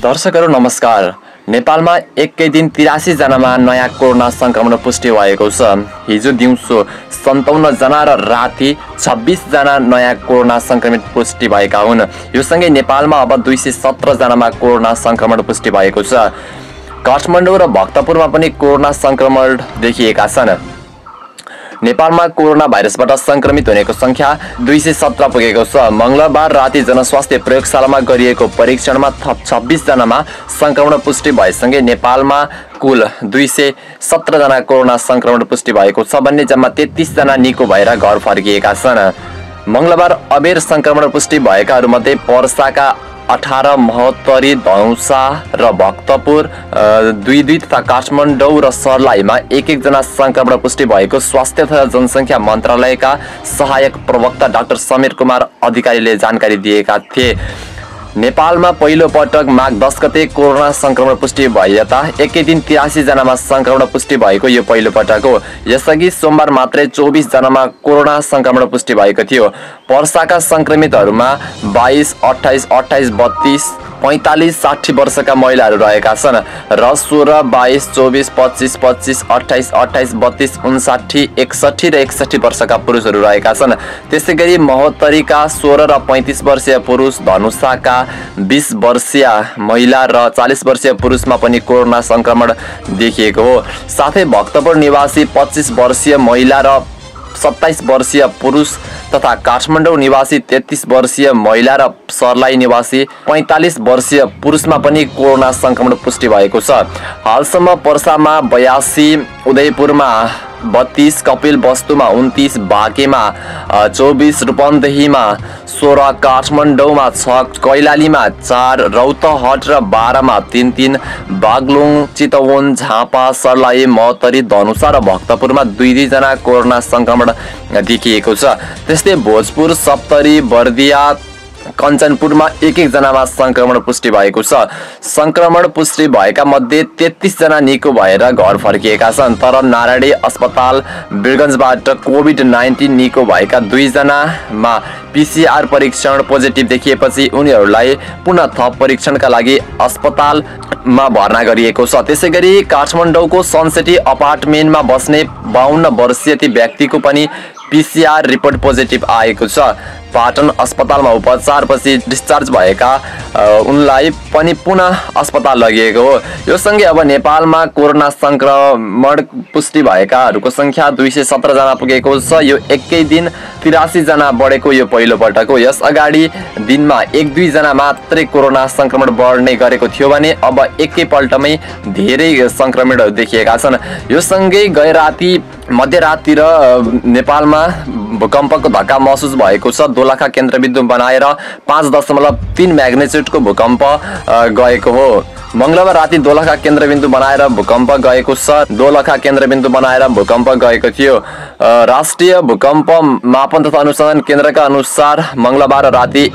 दर्शकहरू नमस्कार। नेपालमा एकै दिन 83 जनामा नयाँ कोरोना संक्रमण पुष्टि भएको छ। हिजो दिउँसो 57 जना र राति 26 जना नयाँ कोरोना संक्रमित पुष्टि भएका हुन्। यो सँगै नेपालमा अब 217 जनामा कोरोना संक्रमण पुष्टि भएको छ। काठमाडौँ र भक्तपुरमा पनि कोरोना संक्रमण देखिएका छन्। नेपालमा कोरोना भाइरसबाट संक्रमित हुनेको संख्या 217 पुगेको छ। मंगलबार राति जनस्वास्थ्य प्रयोगशालामा गरिएको परीक्षणमा थप 26 जनामा संक्रमण पुष्टि भएसँगै नेपालमा कुल 217 जना कोरोना संक्रमण पुष्टि भएको छ भने जम्मा 33 जना निको भएर घर फर्किएका छन्। मंगलबार अबेर संक्रमण पुष्टि भएकाहरूमध्ये पर्साका 18, महोत्तरी, धनुषा र भक्तपुर 2 तथा काठमाडौँ र सर्लाहीमा 1 जना संक्रमण पुष्टि भएको स्वास्थ्य तथा जनसङ्ख्या मन्त्रालयका सहायक प्रवक्ता डाक्टर समीर कुमार अधिकारीले जानकारी दिएका थिए। नेपालमा पहिलो पटक माघ 10 गते कोरोना संक्रमण पुष्टि भएता एकै दिन 83 जनामा संक्रमण पुष्टि भएको यो पहिलो पटक हो। यसअघि सोमबार मात्रै 24 जनामा कोरोना संक्रमण पुष्टि भएको थियो। पर्साका संक्रमितहरूमा 22, 28, 28, 32, 45, 60 वर्षका महिलाहरू रहेका छन् र 16, 22, 24, 25, 25, 28, 28, 32, 59, 61 र 61 वर्षका पुरुषहरू रहेका छन्। त्यसैगरी महोत्तरीका 16 र 35 वर्षीय पुरुष, धनुषाका 20 वर्षीय महिला र 40 वर्षीय पुरुषमा पनि कोरोना संक्रमण देखिएको हो। साथै भक्तपुर निवासी 25 वर्षीय महिला र 27 वर्षीय पुरुष तथा काठमाडौँ निवासी 33 वर्षीय महिला र सर्लाही निवासी 45 वर्षीय पुरुषमा पनि कोरोना संक्रमण पुष्टि भएको छ। हालसम्म पर्सामा 82, उदयपुरमा 32, कपिलवस्तुमा 29, बाँकेमा 24, रूपन्देहीमा 16, काठमाडौँमा 6, कैलालीमा 4, रौतहट र बारामा 3, बागलुङ, चितवन, झापा, सर्लाही, महोत्तरी, धनुषा र भक्तपुरमा 2 जना कोरोना संक्रमण देखिएको छ। त्यस्तै भोजपुर, सप्तरी, बर्दिया, कञ्चनपुरमा 1 जनामा संक्रमण पुष्टि भएको छ। संक्रमण पुष्टि भएका मध्ये 33 जना निको भएर घर फर्किएका छन्। तर नारायणी अस्पताल वीरगञ्जबाट कोभिड-19 निको भएका 2 जनामा PCR परीक्षण पोजिटिभ देखिएपछि उनीहरूलाई पुनः थप परीक्षणका लागि अस्पतालमा भर्ना गरिएको छ। त्यसैगरी काठमाडौँको सनसिटी अपार्टमेन्टमा बस्ने 52 वर्षीय ती व्यक्तिको पनि PCR रिपोर्ट पोजिटिभ आएको छ। पाटन अस्पतालमा उपचारपछि डिस्चार्ज भएका उनलाई पनि पुनः अस्पताल लगिएको हो। यो सँगै अब नेपालमा कोरोना संक्रमण पुष्टि भएकाहरूको संख्या 217 जना पुगेको छ। यो एकै दिन 83 जना बढेको यो पहिलो पटक हो। यस अगाडि दिनमा 1-2 जना मात्रै कोरोना संक्रमण बढ्ने गरेको थियो भने अब एकैपल्टमै धेरै संक्रमणहरू देखिएका छन्। यो सँगै गैराती मध्यराति र नेपालमा भूकम्पको धक्का महसुस भएको छ। दोलखा केन्द्रबिन्दु बनाएर 5.3 म्याग्निट्युडको भूकम्प गएको हो। मंगलबार राति दोलखा केन्द्रबिन्दु बनाएर भूकम्प गएको छ। दोलखा केन्द्रबिन्दु बनाएर भूकम्प गएको थियो। राष्ट्रिय भूकम्प मापन तथा अनुसन्धान केन्द्रका अनुसार मंगलबार राति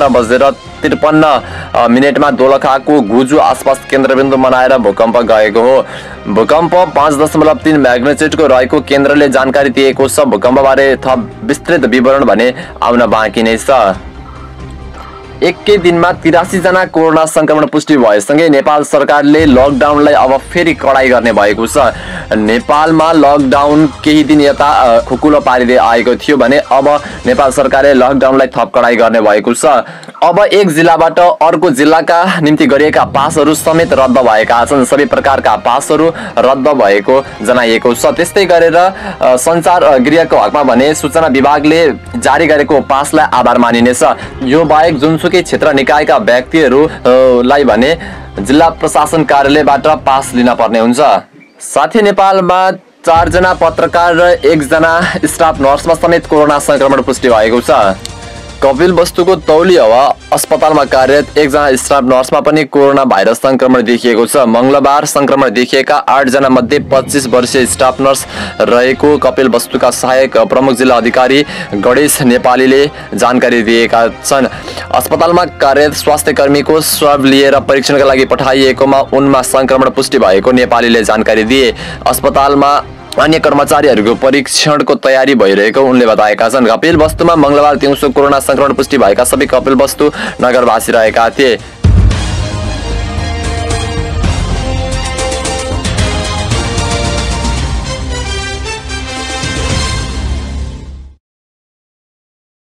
11:53 दोलखाको गुजु आसपास केन्द्रबिन्दु बनाएर भूकम्प गएको हो। भूकम्प 5.3 म्याग्निट्युडको रहेको केन्द्रले जानकारी दिएको छ। भूकम्पबारे थप विस्तृत विवरण भने आउन बाँकी नै छ। एकै दिनमा 83 जना कोरोना संक्रमण पुष्टि भएसँगै नेपाल सरकारले लकडाउनलाई अब फेरि कडाई गर्ने भएको छ। नेपालमा लकडाउन केही दिन यता खुकुलो पारिँदै आएको थियो भने अब नेपाल सरकारले लकडाउनलाई थप कडाई गर्ने भएको छ। अब एक जिल्लाबाट अर्को जिल्लाका निम्ति गरिएका पासहरू समेत रद्द भएका छन्। सबै प्रकारका पासहरू रद्द भएको जनाइएको छ। त्यस्तै गरेर सञ्चार गृहको हकमा भने सूचना विभागले जारी गरेको पासलाई आधार मानिनेछ। यो बाहेक जुनसुकै क्षेत्र निकायका व्यक्तिहरूलाई भने जिल्ला प्रशासन कार्यालयबाट पास लिन पर्ने हुन्छ। साथै नेपालमा 4 जना पत्रकार र 1 जना स्टाफ नर्समा समेत कोरोना संक्रमण पुष्टि भएको छ। कपिलवस्तुको तौली हवा अस्पतालमा कार्यरत 1 जना स्टाफ नर्समा पनि कोरोना भाइरस संक्रमण देखिएको छ। मंगलबार संक्रमण देखिएका 8 जना मध्ये 25 वर्षीय स्टाफ नर्स रहेको कपिलवस्तुका सहायक प्रमुख जिल्ला अधिकारी गणेश नेपालीले जानकारी दिएका छन्। अस्पतालमा कार्यरत स्वास्थ्य कर्मीको स्वाब लिएर परीक्षणका लागि पठाइएकोमा उनमा संक्रमण पुष्टि भएको नेपालीले जानकारी दिए। अस्पतालमा अन्य कर्मचारीहरूको परीक्षणको तयारी भइरहेको उनले बताएका छन्। कपिलवस्तुमा मंगलबार दिउँसो कोरोना संक्रमण पुष्टि भएका सबै कपिलवस्तु नगरवासी रहेका थिए।